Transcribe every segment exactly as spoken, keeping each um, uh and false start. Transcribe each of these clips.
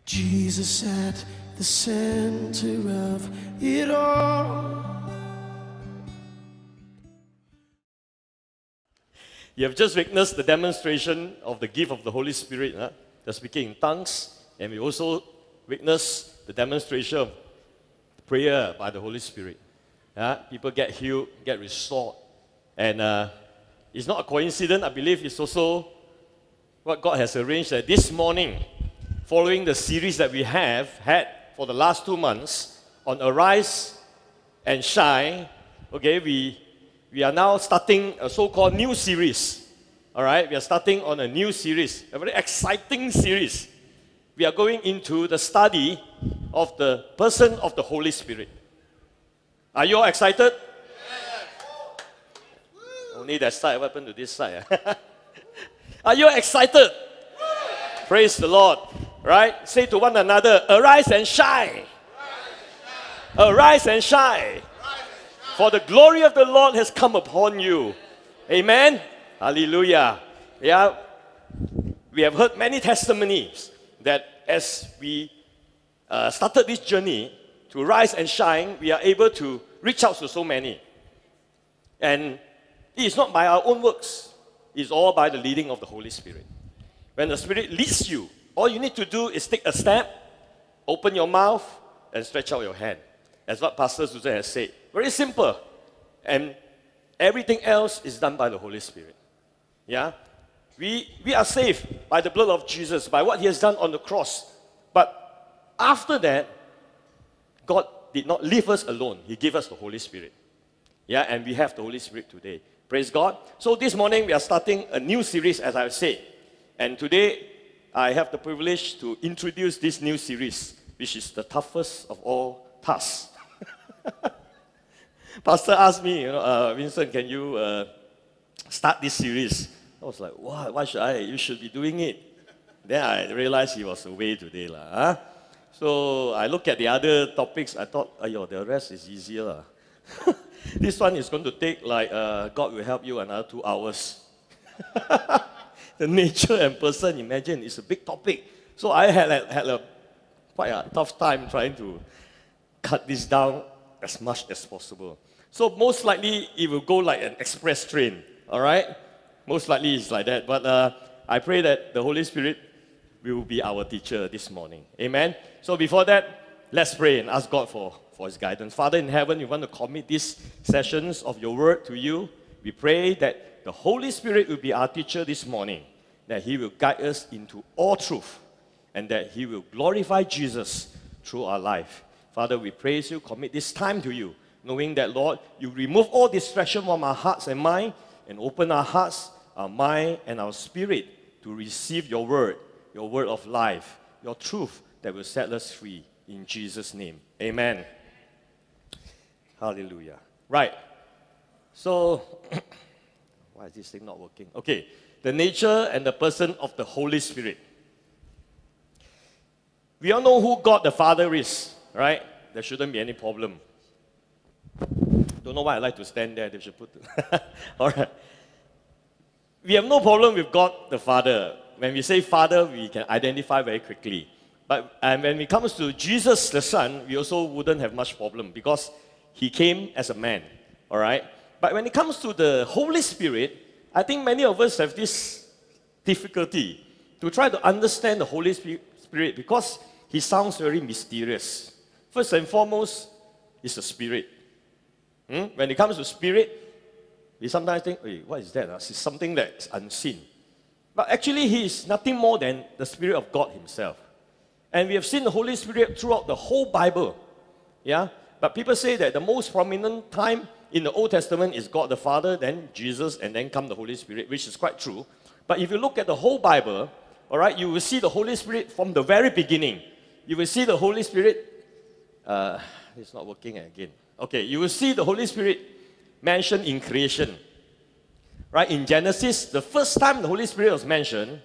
Jesus at the center of it all. You have just witnessed the demonstration of the gift of the Holy Spirit, huh? The speaking in tongues, and we also witnessed the demonstration of prayer by the Holy Spirit. Uh, people get healed, get restored. And uh, it's not a coincidence. I believe it's also what God has arranged that this morning, following the series that we have had for the last two months on Arise and Shine, okay, we, we are now starting a so-called new series. All right, we are starting on a new series, a very exciting series. We are going into the study of the person of the Holy Spirit. Are you all excited? Yes. Only that side. What happened to this side? Are you excited? Yes. Praise the Lord. Right? Say to one another, arise and shine. Arise and shine. For the glory of the Lord has come upon you. Amen? Hallelujah. Yeah. We have heard many testimonies that as we uh, started this journey to rise and shine, we are able to reach out to so many. And it is not by our own works. It's all by the leading of the Holy Spirit. When the Spirit leads you, all you need to do is take a step, open your mouth, and stretch out your hand. That's what Pastor Susan has said. Very simple. And everything else is done by the Holy Spirit. Yeah? We, we are saved by the blood of Jesus, by what He has done on the cross. But after that, God did not leave us alone. He gave us the Holy Spirit. Yeah, and we have the Holy Spirit today. Praise God. So this morning, we are starting a new series, as I said. And today, I have the privilege to introduce this new series, which is the toughest of all tasks. Pastor asked me, you know, uh, Vincent, can you uh, start this series? I was like, why, why should I? You should be doing it. Then I realized he was away today. Lah, huh? So I looked at the other topics. I thought, ayo, the rest is easier. Lah. This one is going to take like, uh, God will help you another two hours. The nature and person, imagine, it's a big topic. So I had, had a, quite a tough time trying to cut this down as much as possible. So most likely, it will go like an express train, all right? Most likely it's like that. But uh, I pray that the Holy Spirit will be our teacher this morning. Amen? So before that, let's pray and ask God for, for His guidance. Father in heaven, we want to commit these sessions of your word to you. We pray that the Holy Spirit will be our teacher this morning, that He will guide us into all truth, and that He will glorify Jesus through our life. Father, we praise you, commit this time to you, knowing that, Lord, you remove all distraction from our hearts and mind, and open our hearts, our mind, and our spirit to receive your word, your word of life, your truth that will set us free. In Jesus' name, amen. Hallelujah. Right. So, why is this thing not working? Okay. The nature and the person of the Holy Spirit. We all know who God the Father is, right? There shouldn't be any problem. Don't know why I like to stand there. They should put it. All right. We have no problem with God the Father. When we say Father, we can identify very quickly. But and when it comes to Jesus the Son, we also wouldn't have much problem because He came as a man. All right. But when it comes to the Holy Spirit, I think many of us have this difficulty to try to understand the Holy Spirit because He sounds very mysterious. First and foremost, He's a spirit. Hmm? When it comes to spirit, we sometimes think, hey, what is that? It's something that's unseen. But actually, He is nothing more than the Spirit of God Himself. And we have seen the Holy Spirit throughout the whole Bible. Yeah? But people say that the most prominent time in the Old Testament is God the Father, then Jesus, and then come the Holy Spirit, which is quite true. But if you look at the whole Bible, all right, you will see the Holy Spirit from the very beginning. You will see the Holy Spirit, uh, it's not working again. Okay, you will see the Holy Spirit mentioned in creation. Right, in Genesis, the first time the Holy Spirit was mentioned,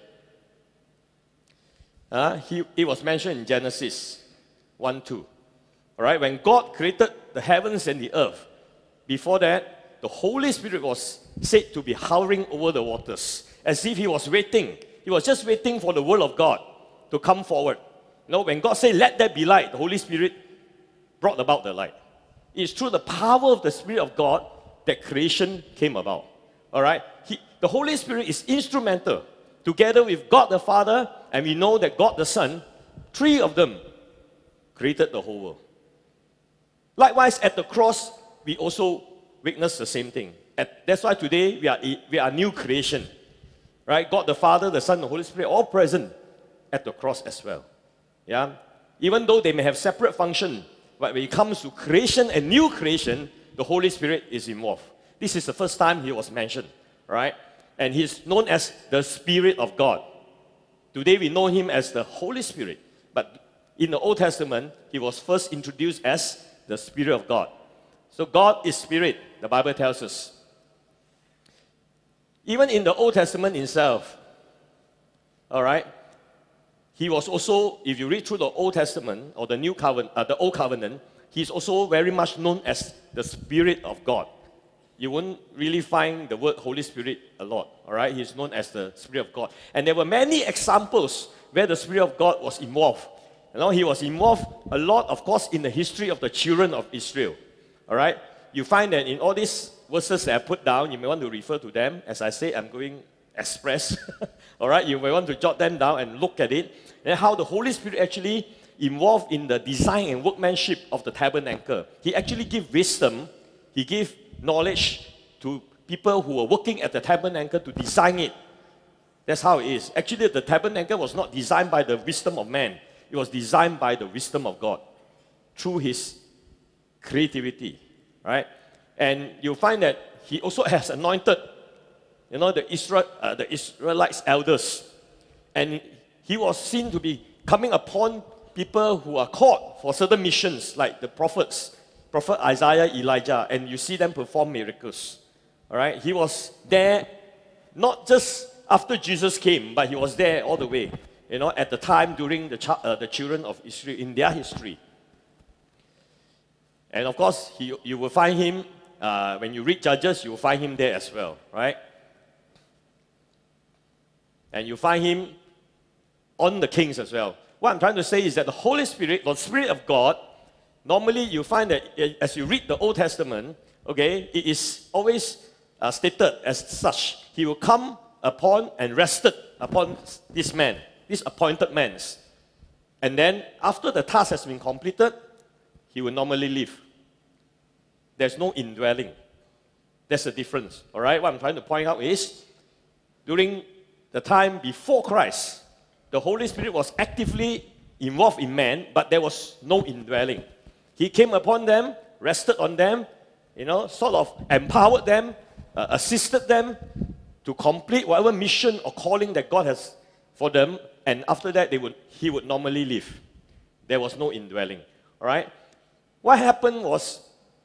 uh, he, it was mentioned in Genesis one two. All right, when God created the heavens and the earth, before that, the Holy Spirit was said to be hovering over the waters, as if He was waiting. He was just waiting for the word of God to come forward. You know, when God said, let there be light, the Holy Spirit brought about the light. It's through the power of the Spirit of God that creation came about. All right? He, the Holy Spirit is instrumental. Together with God the Father, and we know that God the Son, three of them created the whole world. Likewise, at the cross, we also witness the same thing. At, that's why today we are, we are new creation. Right? God the Father, the Son, the Holy Spirit, all present at the cross as well. Yeah? Even though they may have separate function, but when it comes to creation and new creation, the Holy Spirit is involved. This is the first time he was mentioned. Right? And he's known as the Spirit of God. Today we know him as the Holy Spirit. But in the Old Testament, he was first introduced as the Spirit of God. So God is Spirit, the Bible tells us. Even in the Old Testament itself, all right, he was also, if you read through the Old Testament or the New Covenant, uh, the Old Covenant, he's also very much known as the Spirit of God. You won't really find the word Holy Spirit a lot, all right? He's known as the Spirit of God. And there were many examples where the Spirit of God was involved. You know, he was involved a lot, of course, in the history of the children of Israel, all right? You find that in all these verses that I put down, you may want to refer to them. As I say, I'm going express, all right? You may want to jot them down and look at it. And how the Holy Spirit actually involved in the design and workmanship of the tabernacle. He actually gave wisdom, he gave knowledge to people who were working at the tabernacle to design it. That's how it is. Actually, the tabernacle was not designed by the wisdom of man. It was designed by the wisdom of God through his creativity, right? And you'll find that he also has anointed, you know, the, Israel, uh, the Israelites elders. And he was seen to be coming upon people who are called for certain missions, like the prophets, Prophet Isaiah, Elijah, and you see them perform miracles. All right? He was there not just after Jesus came, but he was there all the way, you know, at the time during the, uh, the children of Israel, in their history. And of course, he, you will find him, uh, when you read Judges, you will find him there as well, right? And you find him on the kings as well. What I'm trying to say is that the Holy Spirit, the Spirit of God, normally you find that as you read the Old Testament, okay, it is always uh, stated as such. He will come upon and rested upon this man, this appointed man. And then after the task has been completed, he will normally leave. There's no indwelling. That's the difference, all right? What I'm trying to point out is, during the time before Christ, the Holy Spirit was actively involved in man, but there was no indwelling. He came upon them, rested on them, you know, sort of empowered them, uh, assisted them to complete whatever mission or calling that God has for them, and after that, they would, he would normally leave. There was no indwelling, all right? What happened was,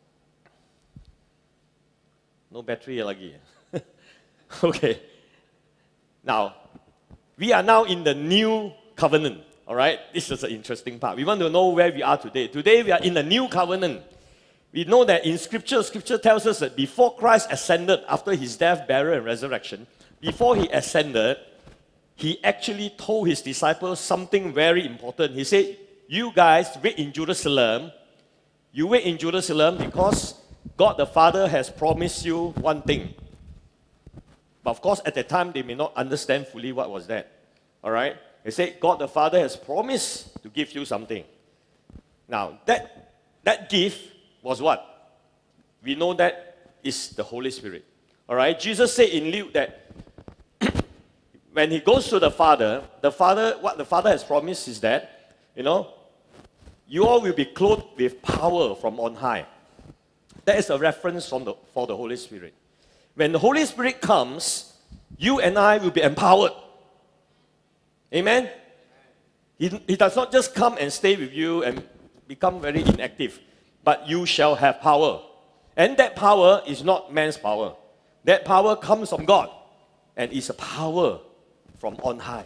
no battery lagi. Okay. Now, we are now in the new covenant, all right? This is an interesting part. We want to know where we are today. Today, we are in the new covenant. We know that in Scripture, Scripture tells us that before Christ ascended, after his death, burial, and resurrection, before he ascended, he actually told his disciples something very important. He said, you guys wait in Jerusalem. You wait in Jerusalem because God the Father has promised you one thing. But of course, at that time, they may not understand fully what was that. All right? They say, God the Father has promised to give you something. Now, that, that gift was what? We know that is the Holy Spirit. All right? Jesus said in Luke that when he goes to the Father, the Father, what the Father has promised is that, you know, you all will be clothed with power from on high. That is a reference from the, for the Holy Spirit. When the Holy Spirit comes, you and I will be empowered. Amen? He, he does not just come and stay with you and become very inactive, but you shall have power. And that power is not man's power. That power comes from God and is a power from on high.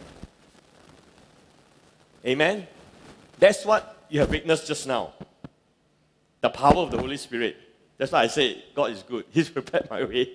Amen? That's what you have witnessed just now. The power of the Holy Spirit. That's why I say God is good. He's prepared my way.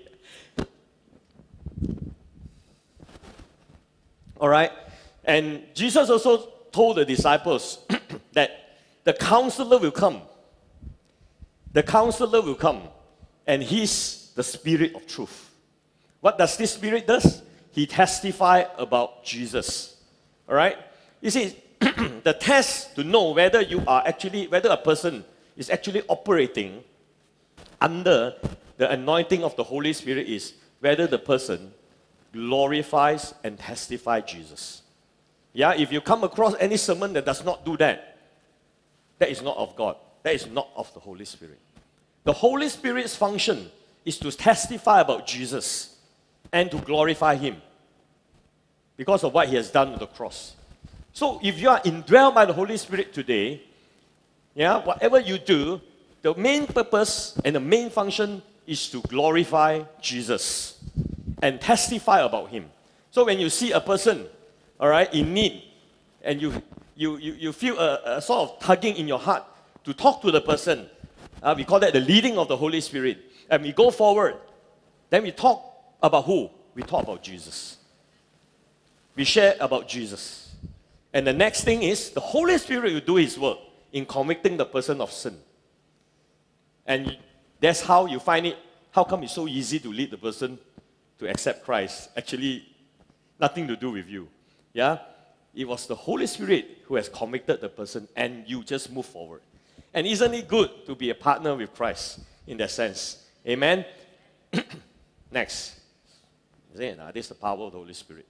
All right? And Jesus also told the disciples that the counselor will come. The counselor will come, and he's the Spirit of truth. What does this Spirit does? He testifies about Jesus. All right? You see, the test to know whether you are actually, whether a person is actually operating under the anointing of the Holy Spirit is whether the person glorifies and testifies Jesus. Yeah, if you come across any sermon that does not do that, that is not of God. That is not of the Holy Spirit. The Holy Spirit's function is to testify about Jesus and to glorify Him because of what He has done on the cross. So if you are indwelled by the Holy Spirit today, yeah, whatever you do, the main purpose and the main function is to glorify Jesus and testify about Him. So when you see a person, all right, in need, and you you you, you feel a, a sort of tugging in your heart to talk to the person, uh, we call that the leading of the Holy Spirit. And we go forward, then we talk about who? We talk about Jesus. We share about Jesus. And the next thing is, the Holy Spirit will do His work in convicting the person of sin. And that's how you find it. How come it's so easy to lead the person to accept Christ? Actually, nothing to do with you. Yeah? It was the Holy Spirit who has convicted the person, and you just move forward. And isn't it good to be a partner with Christ in that sense? Amen? Next. Is it? This is the power of the Holy Spirit.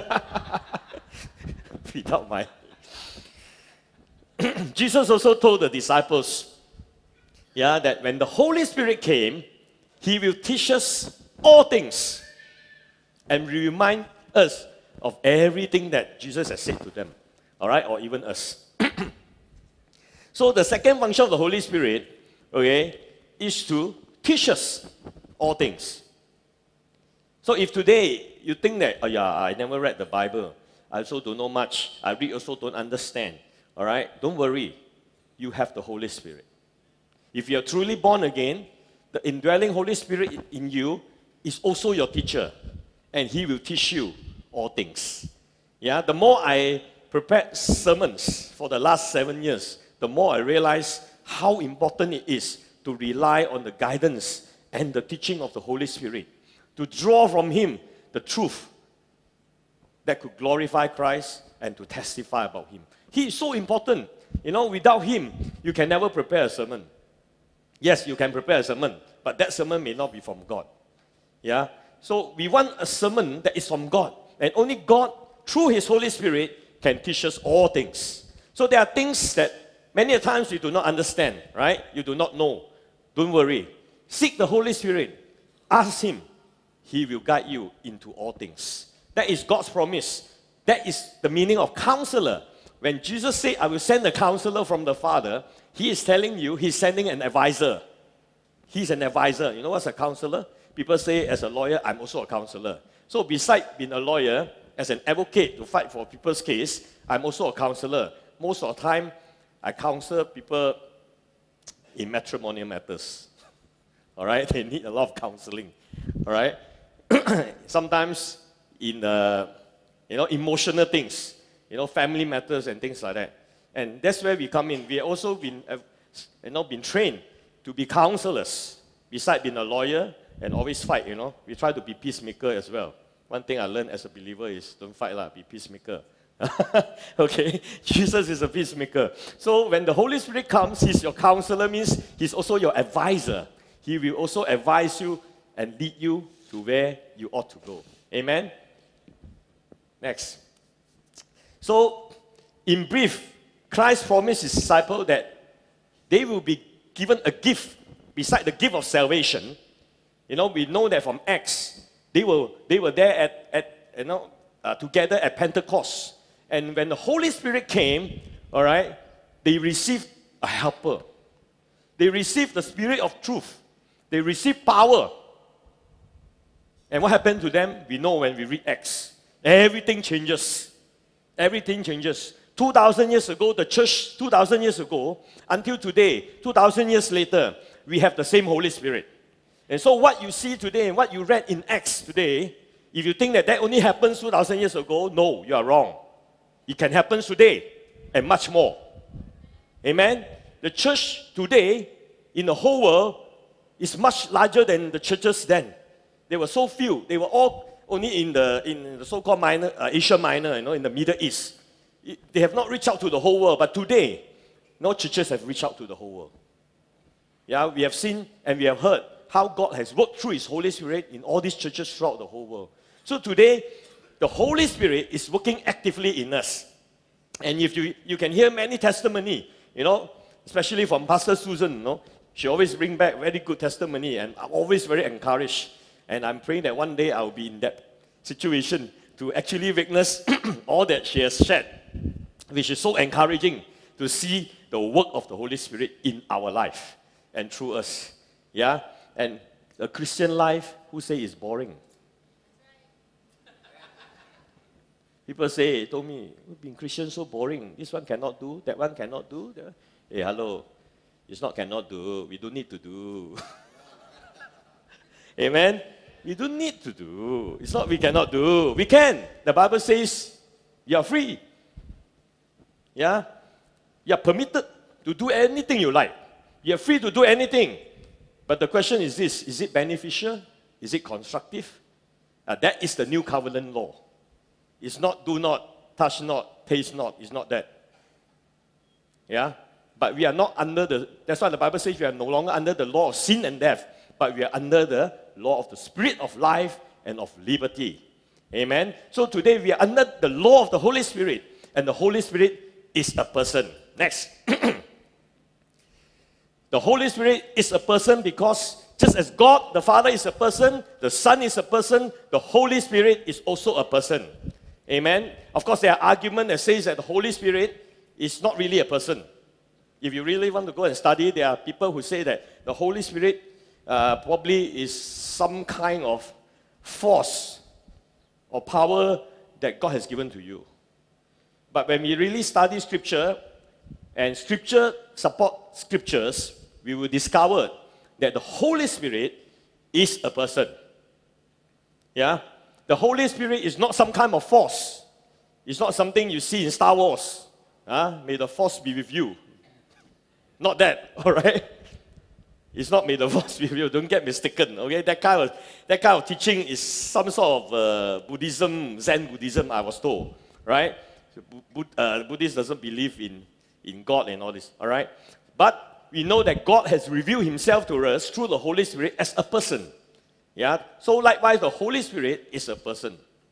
Without my... Jesus also told the disciples, yeah, that when the Holy Spirit came, He will teach us all things and remind us of everything that Jesus has said to them, all right, or even us. So the second function of the Holy Spirit, okay, is to teach us all things. So if today you think that, oh yeah, I never read the Bible, I also don't know much, I read also don't understand, all right, don't worry, you have the Holy Spirit. If you are truly born again, the indwelling Holy Spirit in you is also your teacher, and He will teach you all things. Yeah, the more I prepared sermons for the last seven years, the more I realize how important it is to rely on the guidance and the teaching of the Holy Spirit, to draw from Him the truth that could glorify Christ and to testify about Him. He is so important. You know, without Him, you can never prepare a sermon. Yes, you can prepare a sermon, but that sermon may not be from God. Yeah? So we want a sermon that is from God. And only God, through His Holy Spirit, can teach us all things. So there are things that many times you do not understand, right? You do not know. Don't worry. Seek the Holy Spirit. Ask Him. He will guide you into all things. That is God's promise. That is the meaning of counselor. When Jesus said, I will send a counselor from the Father, He is telling you He's sending an advisor. He's an advisor. You know what's a counselor? People say, as a lawyer, I'm also a counselor. So besides being a lawyer, as an advocate to fight for people's case, I'm also a counselor. Most of the time, I counsel people in matrimonial matters. All right? They need a lot of counseling. All right? Sometimes in uh, you know, emotional things, you know, family matters and things like that. And that's where we come in. We have also been, uh, you know, been trained to be counselors. Besides being a lawyer and always fight, you know, we try to be peacemaker as well. One thing I learned as a believer is don't fight, lah, be peacemaker. Okay, Jesus is a peacemaker. So when the Holy Spirit comes, He's your counselor, means He's also your advisor. He will also advise you and lead you to where you ought to go. Amen? Next. So, in brief, Christ promised His disciples that they will be given a gift beside the gift of salvation. You know, we know that from Acts, they were, they were there at, at you know, uh, together at Pentecost. And when the Holy Spirit came, all right, they received a helper. They received the Spirit of truth. They received power. And what happened to them? We know when we read Acts. Everything changes. Everything changes. two thousand years ago, the church, two thousand years ago, until today, two thousand years later, we have the same Holy Spirit. And so what you see today and what you read in Acts today, if you think that that only happens two thousand years ago, no, you are wrong. It can happen today. and much more. Amen? The church today in the whole world is much larger than the churches then. They were so few. They were all only in the, in the so-called minor, uh, Asia Minor, you know, in the Middle East. It, they have not reached out to the whole world, but today, no churches have reached out to the whole world. Yeah, we have seen and we have heard how God has worked through His Holy Spirit in all these churches throughout the whole world. So today, the Holy Spirit is working actively in us. And if you, you can hear many testimony, you know, especially from Pastor Susan, you know, she always bring back very good testimony, and I'm always very encouraged. And I'm praying that one day I'll be in that situation to actually witness all that she has shared, which is so encouraging to see the work of the Holy Spirit in our life and through us. Yeah? And the Christian life, who say is boring? People say, told me, being Christian so boring. This one cannot do, that one cannot do. Hey, hello. It's not cannot do. We don't need to do. Amen? We don't need to do. It's not we cannot do. We can. The Bible says you are free. Yeah? You are permitted to do anything you like. You are free to do anything. But the question is this, is it beneficial? Is it constructive? Uh, that is the new covenant law. It's not do not, touch not, taste not. It's not that. Yeah? But we are not under the, that's why the Bible says we are no longer under the law of sin and death, but we are under the law of the Spirit of life and of liberty. Amen? So today we are under the law of the Holy Spirit, and the Holy Spirit is a person. Next. The Holy Spirit is a person because just as God the Father is a person, the Son is a person, the Holy Spirit is also a person. Amen? Of course, there are arguments that says that the Holy Spirit is not really a person. If you really want to go and study, there are people who say that the Holy Spirit uh, probably is some kind of force or power that God has given to you. But when we really study Scripture, and Scripture support Scriptures, we will discover that the Holy Spirit is a person. Yeah? The Holy Spirit is not some kind of force. It's not something you see in Star Wars. Huh? May the force be with you. Not that, all right? It's not may the force be with you. Don't get mistaken, okay? That kind of, that kind of teaching is some sort of uh, Buddhism, Zen Buddhism, I was told, right? So, Bu uh, Buddhist doesn't believe in, in God and all this, all right? But we know that God has revealed Himself to us through the Holy Spirit as a person. Yeah? So likewise, the Holy Spirit is a person.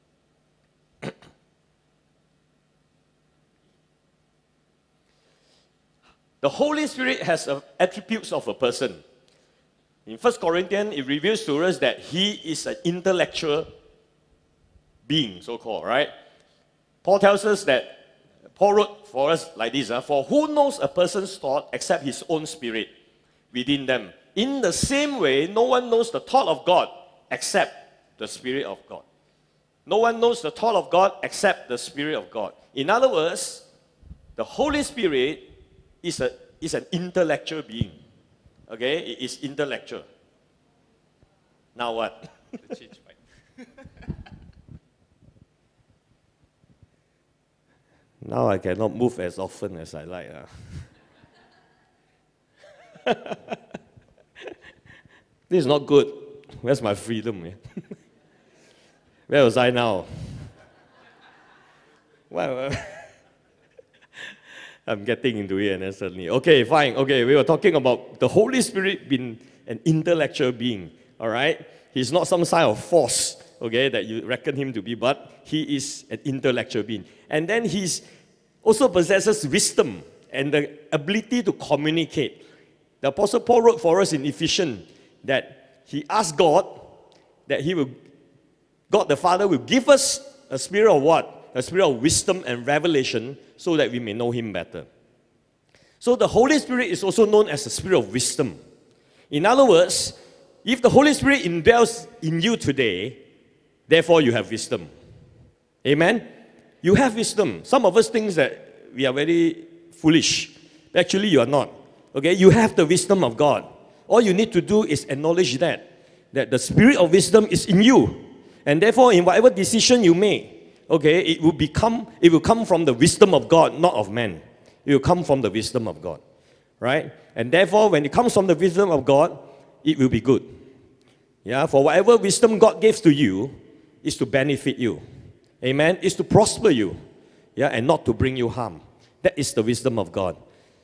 The Holy Spirit has uh, attributes of a person. In First Corinthians, it reveals to us that He is an intellectual being, so-called, right? Paul tells us that, Paul wrote for us like this, uh, for who knows a person's thought except his own spirit within them? In the same way, no one knows the thought of God except the Spirit of God. No one knows the thought of God except the Spirit of God. In other words, the Holy Spirit is, a, is an intellectual being. Okay? It is intellectual. Now what? Now I cannot move as often as I like. Uh. This is not good. Where's my freedom? Man? Where was I now? Well, I'm getting into it and then suddenly. Okay, fine. Okay, we were talking about the Holy Spirit being an intellectual being. All right? He's not some sign of force, okay, that you reckon him to be, but he is an intellectual being. And then he also possesses wisdom and the ability to communicate. The Apostle Paul wrote for us in Ephesians that he asked God that he will, God the Father will give us a spirit of what? A spirit of wisdom and revelation so that we may know Him better. So the Holy Spirit is also known as the spirit of wisdom. In other words, if the Holy Spirit indwells in you today, therefore you have wisdom. Amen? You have wisdom. Some of us think that we are very foolish. Actually, you are not. Okay? You have the wisdom of God. All you need to do is acknowledge that. That the spirit of wisdom is in you. And therefore, in whatever decision you make, okay, it will become, it will come from the wisdom of God, not of man. It will come from the wisdom of God, right? And therefore, when it comes from the wisdom of God, it will be good. Yeah, for whatever wisdom God gives to you is to benefit you. Amen? Is to prosper you. Yeah, and not to bring you harm. That is the wisdom of God.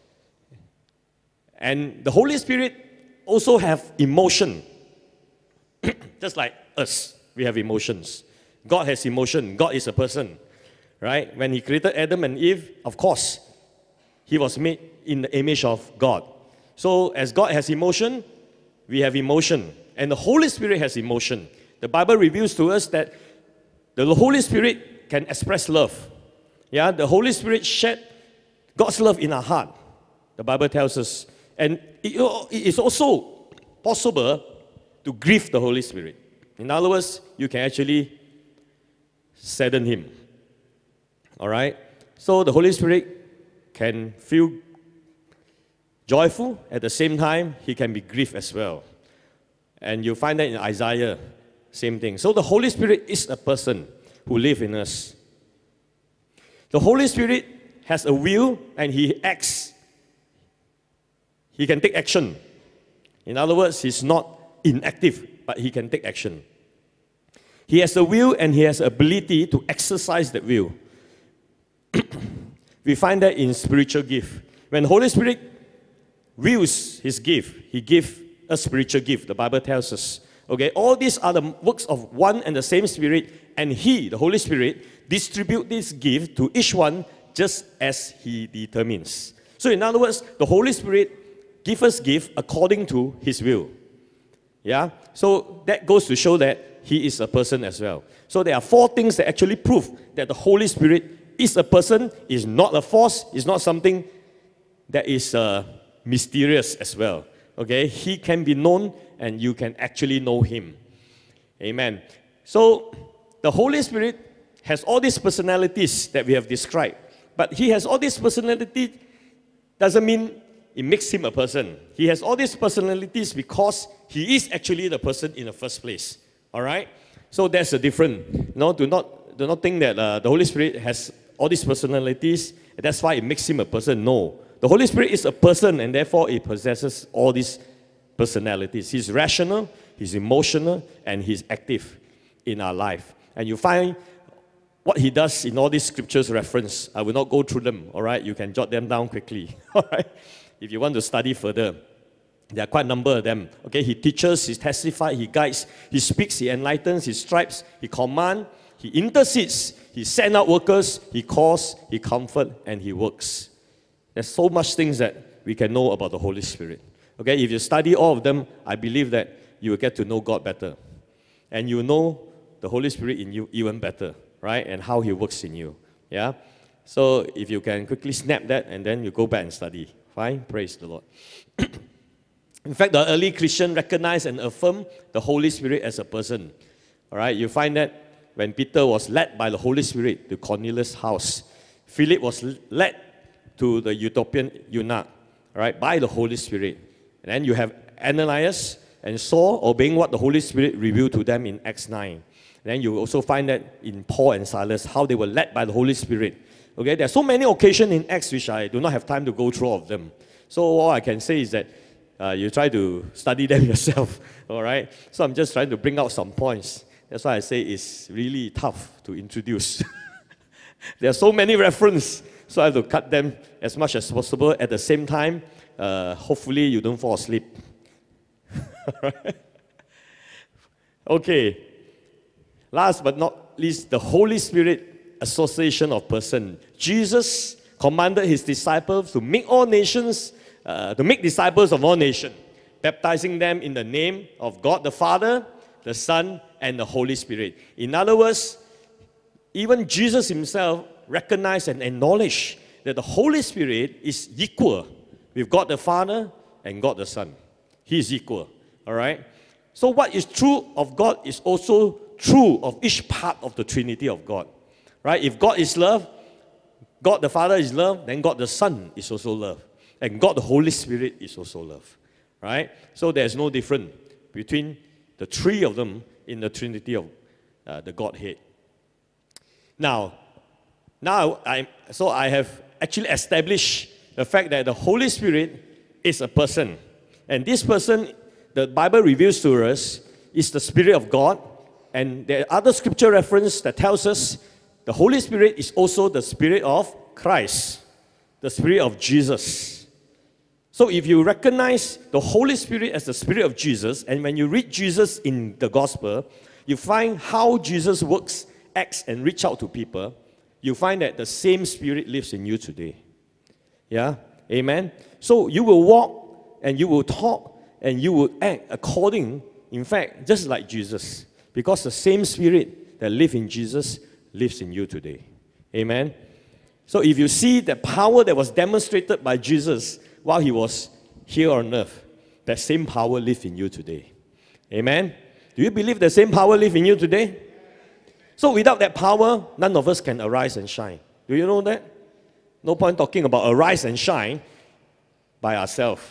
And the Holy Spirit also have emotion. Just like us, we have emotions. God has emotion. God is a person, right? When He created Adam and Eve, of course, He was made in the image of God. So as God has emotion, we have emotion. And the Holy Spirit has emotion. The Bible reveals to us that the Holy Spirit can express love. Yeah, the Holy Spirit shed God's love in our heart. The Bible tells us. And it is also possible to grieve the Holy Spirit. In other words, you can actually sadden Him. All right? So the Holy Spirit can feel joyful. At the same time, He can be grieved as well. And you find that in Isaiah, same thing. So the Holy Spirit is a person who lives in us. The Holy Spirit has a will and He acts. He can take action. In other words, He's not inactive, but He can take action. He has a will and He has the ability to exercise that will. We find that in spiritual gift. When the Holy Spirit wills His gift, He gives a spiritual gift, the Bible tells us. Okay, all these are the works of one and the same Spirit, and He, the Holy Spirit, distributes this gift to each one just as He determines. So in other words, the Holy Spirit gives us gift according to His will. Yeah, so that goes to show that He is a person as well. So there are four things that actually prove that the Holy Spirit is a person, is not a force, is not something that is uh, mysterious as well. Okay, He can be known and you can actually know Him. Amen. So the Holy Spirit has all these personalities that we have described. But He has all these personalities doesn't mean it makes Him a person. He has all these personalities because He is actually the person in the first place. All right? So that's the difference. No, do not, do not think that uh, the Holy Spirit has all these personalities, and that's why it makes Him a person. No. The Holy Spirit is a person, and therefore it possesses all these personalities. He's rational, He's emotional, and He's active in our life. And you find what He does in all these scriptures reference. I will not go through them, all right? You can jot them down quickly, all right? If you want to study further. There are quite a number of them. Okay, He teaches, He testifies, He guides, He speaks, He enlightens, He stripes, He commands, He intercedes, He sends out workers, He calls, He comforts, and He works. There's so much things that we can know about the Holy Spirit. Okay, if you study all of them, I believe that you will get to know God better. And you will know the Holy Spirit in you even better, right? And how He works in you. Yeah? So if you can quickly snap that and then you go back and study. Fine? Praise the Lord. In fact, the early Christian recognized and affirmed the Holy Spirit as a person. All right? You find that when Peter was led by the Holy Spirit to Cornelius' house, Philip was led to the Ethiopian eunuch, right, by the Holy Spirit. And then you have Ananias and Saul obeying what the Holy Spirit revealed to them in Acts nine. And then you also find that in Paul and Silas, how they were led by the Holy Spirit. Okay, there are so many occasions in Acts which I do not have time to go through all of them. So all I can say is that uh, you try to study them yourself, all right? So I'm just trying to bring out some points. That's why I say it's really tough to introduce. There are so many references. So I have to cut them as much as possible. At the same time, uh, hopefully you don't fall asleep. Okay. Last but not least, the Holy Spirit association of person. Jesus commanded His disciples to make all nations, uh, to make disciples of all nations, baptizing them in the name of God the Father, the Son, and the Holy Spirit. In other words, even Jesus Himself recognize and acknowledge that the Holy Spirit is equal with God the Father and God the Son. He is equal, all right? So what is true of God is also true of each part of the Trinity of God, right? If God is love, God the Father is love, then God the Son is also love. And God the Holy Spirit is also love, right? So there's no difference between the three of them in the Trinity of uh, the Godhead. Now, now I so I have actually established the fact that the Holy Spirit is a person. And this person, the Bible reveals to us, is the Spirit of God. And there are other scripture reference that tells us the Holy Spirit is also the Spirit of Christ, the Spirit of Jesus. So if you recognize the Holy Spirit as the Spirit of Jesus, and when you read Jesus in the Gospel, you find how Jesus works, acts, and reach out to people, you find that the same Spirit lives in you today. Yeah? Amen? So you will walk, and you will talk, and you will act according, in fact, just like Jesus. Because the same Spirit that lives in Jesus lives in you today. Amen? So if you see the power that was demonstrated by Jesus while he was here on earth, that same power lives in you today. Amen? Do you believe the same power lives in you today? So without that power, none of us can arise and shine. Do you know that? No point talking about arise and shine by ourselves.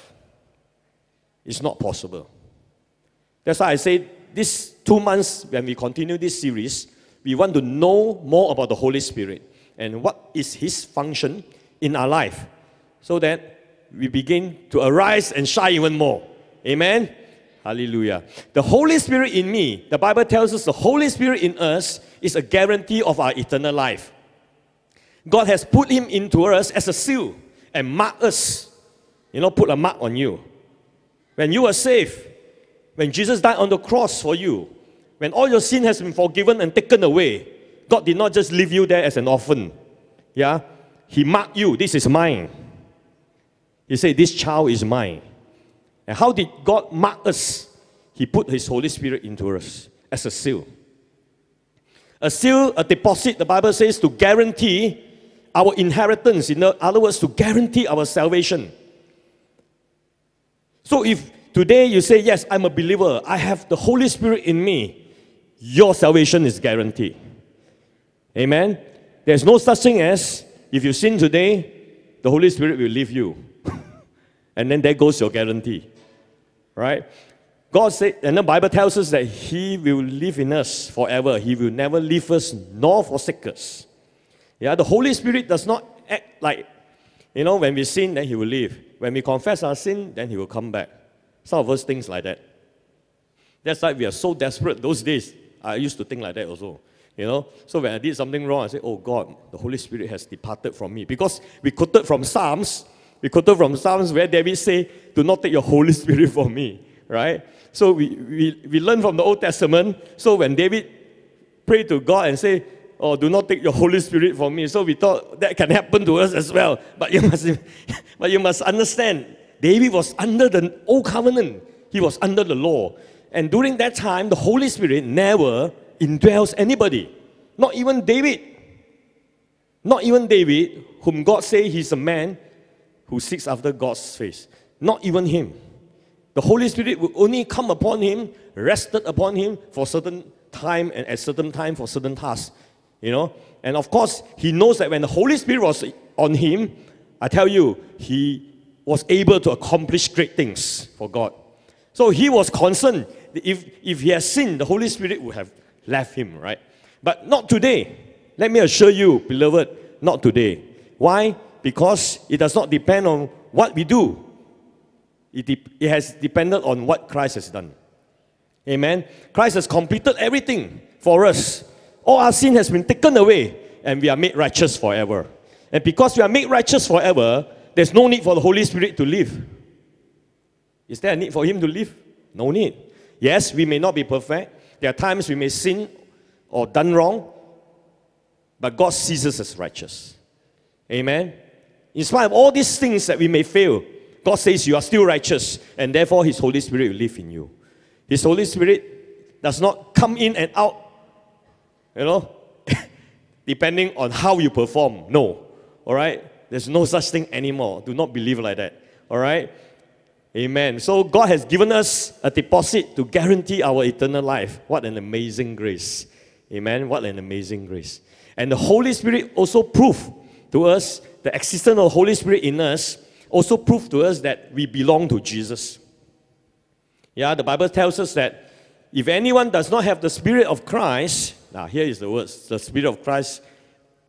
It's not possible. That's why I say these two months when we continue this series, we want to know more about the Holy Spirit and what is His function in our life so that we begin to arise and shine even more. Amen? Hallelujah. The Holy Spirit in me, the Bible tells us the Holy Spirit in us is a guarantee of our eternal life. God has put Him into us as a seal and marked us. You know, put a mark on you. When you are saved, when Jesus died on the cross for you, when all your sin has been forgiven and taken away, God did not just leave you there as an orphan. Yeah? He marked you. This is mine. He said, this child is mine. And how did God mark us? He put His Holy Spirit into us as a seal. A seal, a deposit, the Bible says, to guarantee our inheritance. In other words, to guarantee our salvation. So if today you say, yes, I'm a believer, I have the Holy Spirit in me, your salvation is guaranteed. Amen? There's no such thing as, if you sin today, the Holy Spirit will leave you. And then there goes your guarantee. Right? God said, and the Bible tells us that He will live in us forever. He will never leave us nor forsake us. Yeah, the Holy Spirit does not act like, you know, when we sin, then He will leave. When we confess our sin, then He will come back. Some of us think like that. That's why we are so desperate those days. I used to think like that also. You know, so when I did something wrong, I said, oh God, the Holy Spirit has departed from me. Because we quoted from Psalms, we quoted from Psalms where David said, do not take your Holy Spirit from me, right? So we, we, we learn from the Old Testament. So when David prayed to God and said, oh, do not take your Holy Spirit from me. So we thought that can happen to us as well. But you must, but you must understand, David was under the Old Covenant. He was under the law. And during that time, the Holy Spirit never indwells anybody. Not even David. Not even David, whom God says he's a man who seeks after God's face. Not even him. The Holy Spirit will only come upon him, rested upon him for certain time and at certain time for certain tasks. You know? And of course, he knows that when the Holy Spirit was on him, I tell you, he was able to accomplish great things for God. So he was concerned. If, if he has sinned, the Holy Spirit would have left him, right? But not today. Let me assure you, beloved, not today. Why? Because it does not depend on what we do. It, de it has depended on what Christ has done. Amen? Christ has completed everything for us. All our sin has been taken away, and we are made righteous forever. And because we are made righteous forever, there's no need for the Holy Spirit to live. Is there a need for Him to live? No need. Yes, we may not be perfect. There are times we may sin or done wrong, but God sees us as righteous. Amen? In spite of all these things that we may fail, God says you are still righteous, and therefore His Holy Spirit will live in you. His Holy Spirit does not come in and out, you know, depending on how you perform. No. All right? There's no such thing anymore. Do not believe like that. All right? Amen. So God has given us a deposit to guarantee our eternal life. What an amazing grace. Amen. What an amazing grace. And the Holy Spirit also proved to us, the existence of the Holy Spirit in us, also proved to us that we belong to Jesus. Yeah, the Bible tells us that if anyone does not have the Spirit of Christ, now here is the words, the Spirit of Christ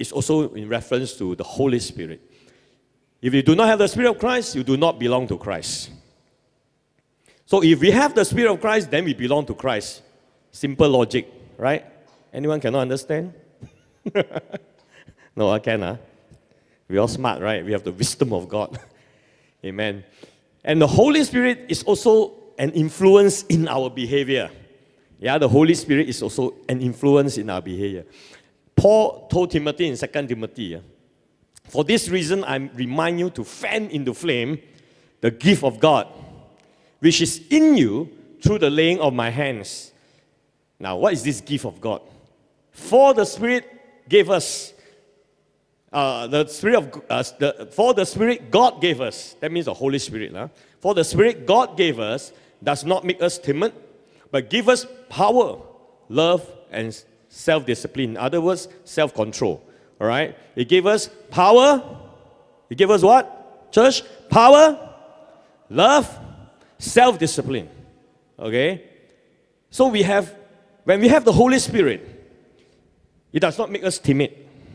is also in reference to the Holy Spirit. If you do not have the Spirit of Christ, you do not belong to Christ. So if we have the Spirit of Christ, then we belong to Christ. Simple logic, right? Anyone cannot understand? No, I can, huh? We're all smart, right? We have the wisdom of God. Amen. And the Holy Spirit is also an influence in our behavior. Yeah, the Holy Spirit is also an influence in our behavior. Paul told Timothy in Second Timothy, yeah, for this reason I remind you to fan into flame the gift of God, which is in you through the laying of my hands. Now, what is this gift of God? For the Spirit gave us, uh, the Spirit of, uh, the, for the Spirit God gave us, that means the Holy Spirit. Huh? For the Spirit God gave us does not make us timid, but give us power, love, and self-discipline. In other words, self-control. All right? He gave us power. He gave us what? Church? Power, love, self-discipline. Okay? So we have, when we have the Holy Spirit, it does not make us timid.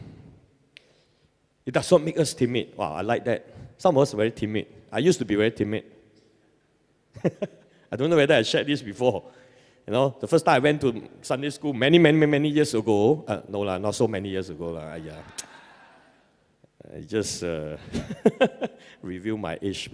It does not make us timid. Wow, I like that. Some of us are very timid. I used to be very timid. I don't know whether I shared this before. You know, the first time I went to Sunday school many, many, many years ago. Uh, no, lah, not so many years ago. Lah. Yeah. I just uh, review my age.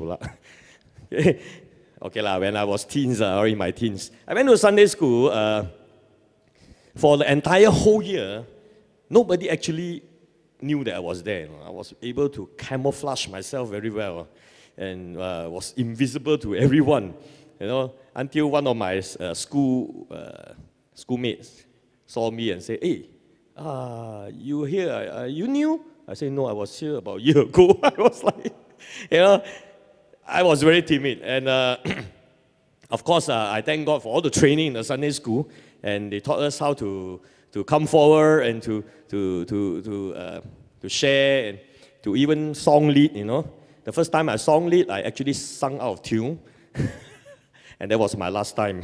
Okay, lah, when I was teens, uh, or in my teens. I went to Sunday school. Uh, for the entire whole year, nobody actually knew that I was there. You know. I was able to camouflage myself very well and uh, was invisible to everyone. You know, until one of my uh, school uh, schoolmates saw me and said, "Hey, uh, you were here? Uh, you knew?" I said, "No, I was here about a year ago." I was like, you know, I was very timid. And uh, of course, uh, I thank God for all the training in the Sunday school, and they taught us how to to come forward and to to to to uh, to share and to even song lead. You know, the first time I song lead, I actually sung out of tune. And that was my last time.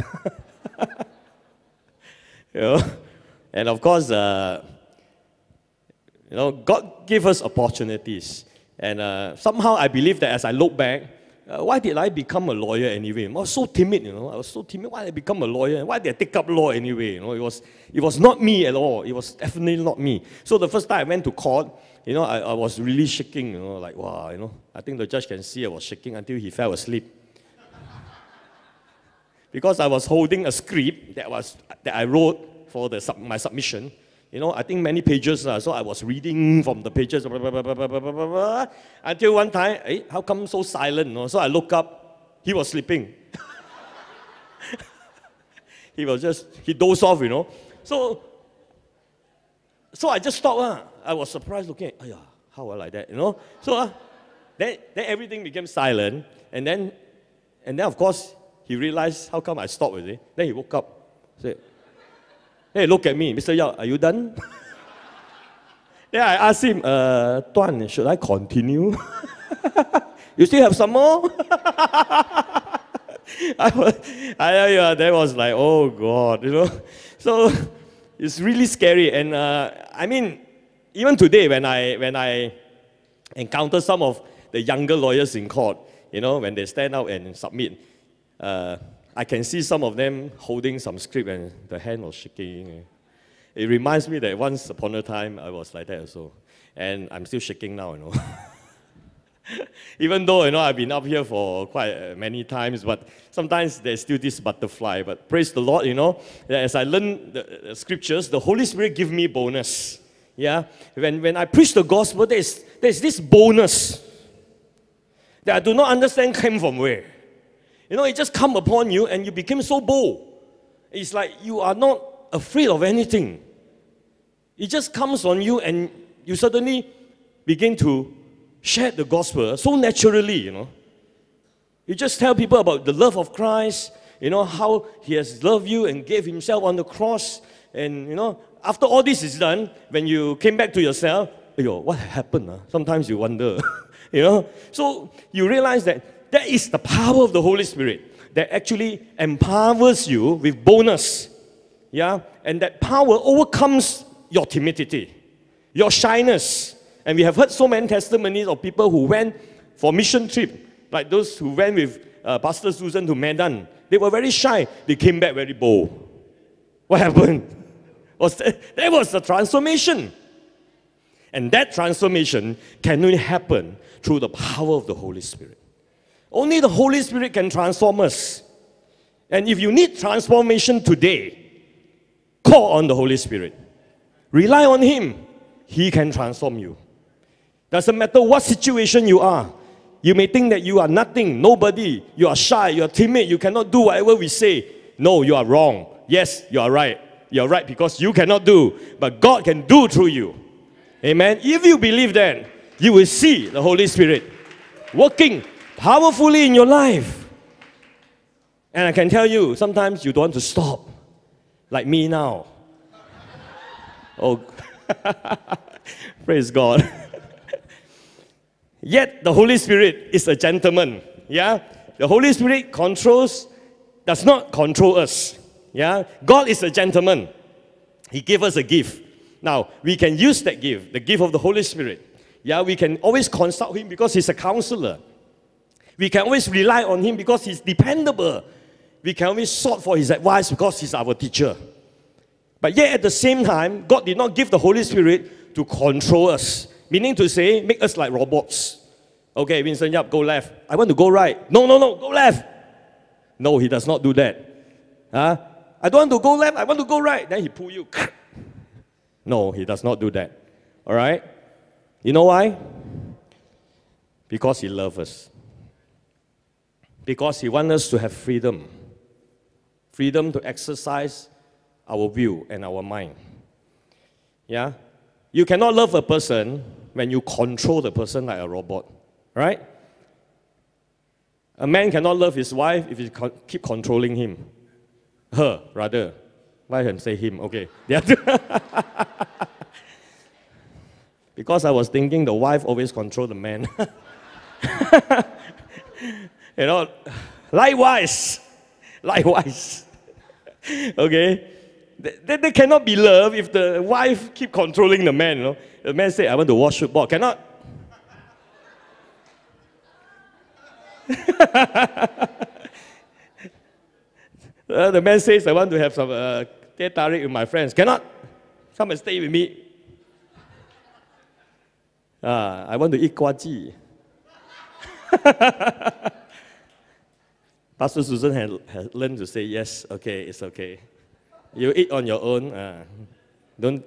You know? And of course, uh, you know, God gave us opportunities. And uh, somehow I believe that as I look back, uh, why did I become a lawyer anyway? I was so timid, you know. I was so timid. Why did I become a lawyer? Why did I take up law anyway? You know, it was, it was not me at all. It was definitely not me. So the first time I went to court, you know, I, I was really shaking, you know, like, wow, you know. I think the judge can see I was shaking until he fell asleep. Because I was holding a script that was that I wrote for the sub, my submission. You know, I think many pages, uh, so I was reading from the pages, blah, blah, blah, blah, blah, blah, blah, blah, until one time, eh, how come so silent? You know? So I look up, he was sleeping. He was just, he dozed off, you know. So, so I just stopped. Uh. I was surprised looking at, oh, how I like that, you know. So uh, then, then everything became silent, and then, and then of course, he realized how come I stopped with it. Then he woke up, said, "Hey, look at me, Mister Yap, are you done?" Then I asked him, uh, "Tuan, should I continue? You still have some more?" I was, I, uh, that was like, oh God, you know. So it's really scary. And uh, I mean, even today when I when I encounter some of the younger lawyers in court, you know, when they stand out and submit. Uh, I can see some of them holding some script and the hand was shaking. It reminds me that once upon a time I was like that also. And I'm still shaking now, you know. Even though, you know, I've been up here for quite uh, many times, but sometimes there's still this butterfly. But praise the Lord, you know, as I learn the, the scriptures, the Holy Spirit give me bonus. Yeah? When, when I preach the gospel, there's, there's this bonus that I do not understand came from where. You know, it just come upon you and you became so bold. It's like you are not afraid of anything. It just comes on you and you suddenly begin to share the gospel so naturally, you know. You just tell people about the love of Christ, you know, how He has loved you and gave Himself on the cross. And, you know, after all this is done, when you came back to yourself, yo, what happened? Huh? Sometimes you wonder, you know. So you realize that that is the power of the Holy Spirit that actually empowers you with boldness. Yeah? And that power overcomes your timidity. your shyness. And we have heard so many testimonies of people who went for mission trip, like those who went with uh, Pastor Susan to Medan. They were very shy. They came back very bold. What happened? Was that, that was the transformation. And that transformation can only happen through the power of the Holy Spirit. Only the Holy Spirit can transform us. And if you need transformation today, call on the Holy Spirit. Rely on Him. He can transform you. Doesn't matter what situation you are. You may think that you are nothing, nobody. You are shy, you are timid, you cannot do whatever we say. No, you are wrong. Yes, you are right. You are right because you cannot do. But God can do through you. Amen. If you believe that, you will see the Holy Spirit working powerfully in your life. And I can tell you, sometimes you don't want to stop. Like me now. Oh, praise God. Yet the Holy Spirit is a gentleman. Yeah? The Holy Spirit controls, does not control us. Yeah? God is a gentleman. He gave us a gift. Now, we can use that gift, the gift of the Holy Spirit. Yeah, we can always consult Him because He's a counselor. We can always rely on Him because He's dependable. We can always sought for His advice because He's our teacher. But yet at the same time, God did not give the Holy Spirit to control us. Meaning to say, make us like robots. Okay, Vincent Yap, go left. I want to go right. No, no, no, go left. No, He does not do that. Huh? I don't want to go left, I want to go right. Then He pull you. No, He does not do that. All right? You know why? Because He loves us. Because He wants us to have freedom. Freedom to exercise our will and our mind. Yeah? You cannot love a person when you control the person like a robot. Right? A man cannot love his wife if he con keep controlling him. Her, rather. Why can I say him? Okay. Because I was thinking the wife always controls the man. You know, likewise. Likewise. Okay? They, they cannot be loved if the wife keep controlling the man. You know? The man say, I want to wash football. Cannot. uh, the man says, I want to have some uh, teh tarik with my friends. Cannot. Come and stay with me. Uh, I want to eat kwaji. Pastor Susan had, had learned to say, yes, okay, it's okay. You eat on your own. Uh, don't.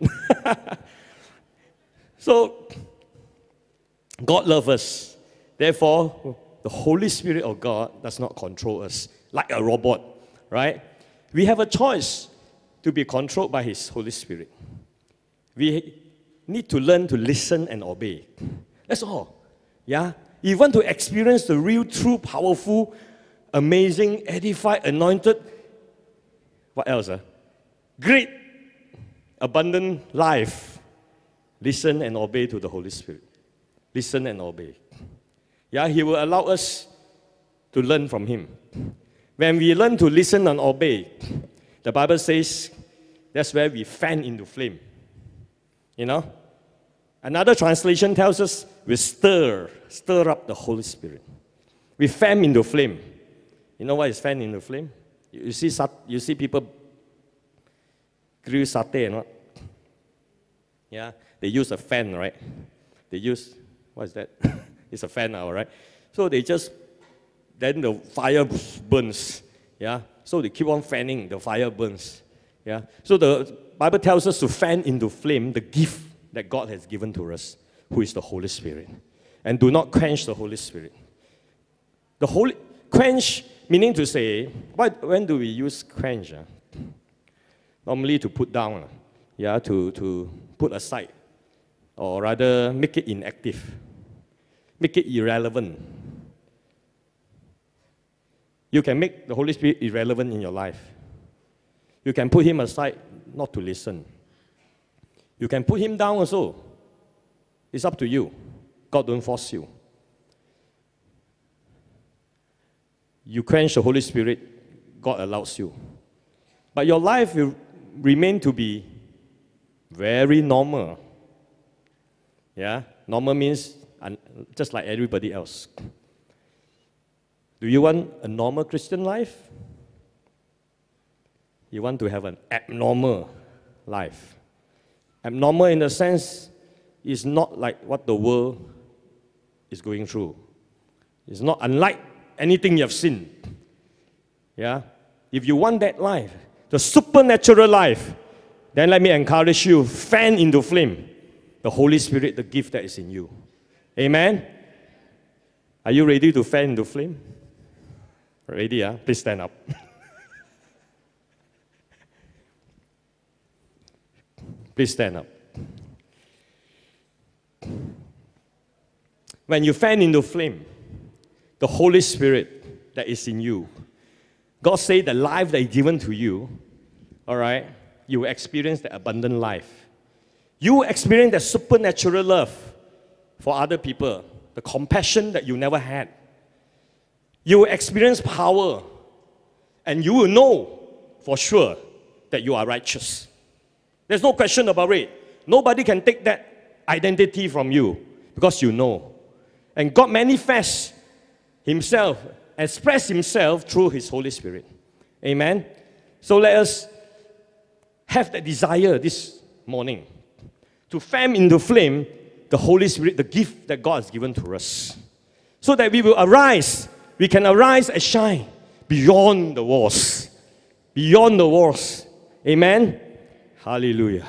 So, God loves us. Therefore, the Holy Spirit of God does not control us like a robot, right? We have a choice to be controlled by His Holy Spirit. We need to learn to listen and obey. That's all. Yeah? If you want to experience the real, true, powerful, amazing, edified, anointed, what else? Uh? Great, abundant life. Listen and obey to the Holy Spirit. Listen and obey. Yeah, He will allow us to learn from Him. When we learn to listen and obey, the Bible says that's where we fan into flame. You know? Another translation tells us we stir, stir up the Holy Spirit. We fan into flame. You know what is fan into flame? You see, you see people grill satay and what? Yeah, they use a fan, right? They use, what is that? It's a fan now, right? So they just, then the fire burns. Yeah, so they keep on fanning, the fire burns. Yeah, so the Bible tells us to fan into flame the gift that God has given to us, who is the Holy Spirit. And do not quench the Holy Spirit. The Holy, quench, meaning to say, what, when do we use quench? Uh? Normally to put down, uh, yeah, to, to put aside, or rather make it inactive, make it irrelevant. You can make the Holy Spirit irrelevant in your life. You can put Him aside not to listen. You can put Him down also. It's up to you. God don't force you. You quench the Holy Spirit, God allows you. But your life will remain to be very normal, Yeah, normal means just like everybody else. Do you want a normal Christian life? You want to have an abnormal life. Abnormal in the sense is not like what the world is going through. It's not unlike anything you have seen. Yeah? If you want that life, the supernatural life, then let me encourage you, fan into flame the Holy Spirit, the gift that is in you. Amen? Are you ready to fan into flame? Ready, yeah? Please stand up. Please stand up. When you fan into flame, the Holy Spirit that is in you, God said the life that is given to you, all right, you will experience the abundant life. You will experience the supernatural love for other people, the compassion that you never had. You will experience power, and you will know for sure that you are righteous. There's no question about it. Nobody can take that identity from you because you know. And God manifests Himself, express Himself through His Holy Spirit. Amen? So let us have that desire this morning to fan into flame the Holy Spirit, the gift that God has given to us. So that we will arise, we can arise and shine beyond the walls. Beyond the walls. Amen? Hallelujah.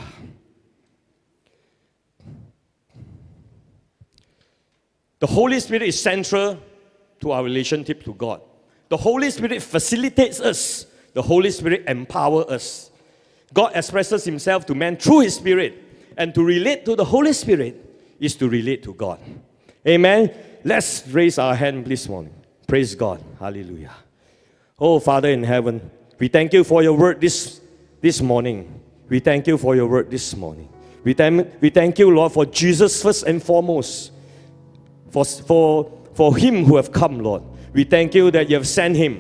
The Holy Spirit is central to our relationship to God. The Holy Spirit facilitates us. The Holy Spirit empowers us. God expresses Himself to man through His Spirit. And to relate to the Holy Spirit is to relate to God. Amen? Let's raise our hand this morning. Praise God. Hallelujah. Oh, Father in heaven, we thank You for Your word this, this morning. We thank You for Your word this morning. We thank, we thank You, Lord, for Jesus first and foremost. For, for, for Him who have come, Lord. We thank You that You have sent Him.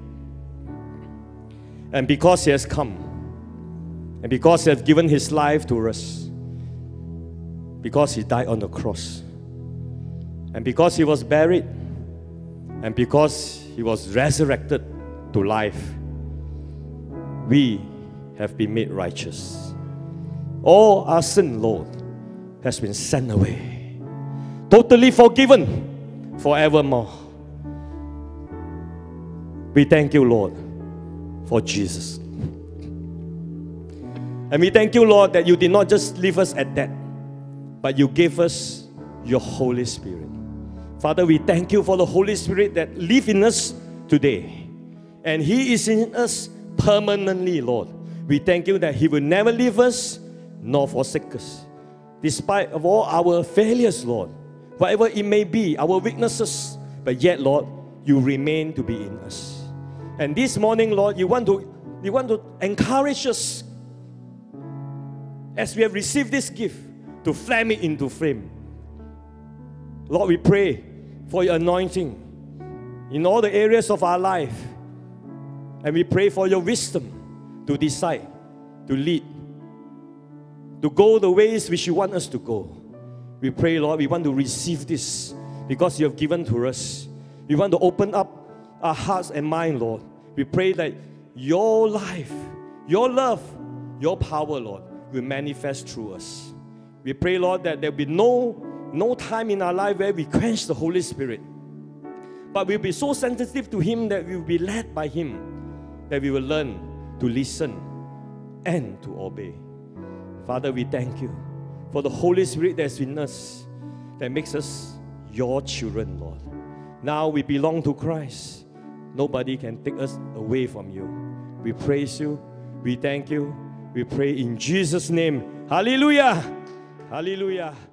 And because He has come, and because He has given His life to us, because He died on the cross, and because He was buried, and because He was resurrected to life, we have been made righteous. All our sin, Lord, has been sent away, totally forgiven forevermore. We thank You, Lord, for Jesus. And we thank You, Lord, that You did not just leave us at that, but You gave us Your Holy Spirit. Father, we thank You for the Holy Spirit that lives in us today. And He is in us permanently, Lord. We thank You that He will never leave us nor forsake us. Despite of all our failures, Lord, whatever it may be, our weaknesses, but yet, Lord, You remain to be in us. And this morning, Lord, You want to, you want to encourage us as we have received this gift, to flame it into flame. Lord, we pray for Your anointing in all the areas of our life. And we pray for Your wisdom to decide, to lead, to go the ways which You want us to go. We pray, Lord, we want to receive this because You have given to us. We want to open up our hearts and mind, Lord. We pray that Your life, Your love, Your power, Lord, will manifest through us. We pray, Lord, that there will be no, no time in our life where we quench the Holy Spirit. But we'll be so sensitive to Him that we will be led by Him, that we will learn to listen and to obey. Father, we thank You for the Holy Spirit that's in us, that makes us Your children, Lord. Now we belong to Christ. Nobody can take us away from You. We praise You. We thank You. We pray in Jesus' name. Hallelujah. Hallelujah.